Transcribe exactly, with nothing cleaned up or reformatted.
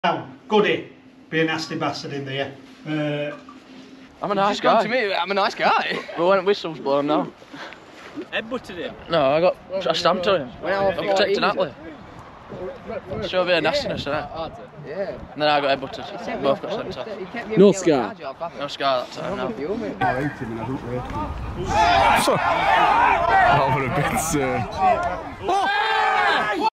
Goody, be a nasty bastard in there. Uh, I'm a nice Just guy. to me, I'm a nice guy. But when whistle's blown now. Headbutted him? No, I got I stamped on him. Well, I'm protecting Atlee. Show a bit of nastiness, innit? Yeah. And then I got headbutted. Both got sent off. No scar. No scar that time, no. Oh, what a bit, uh...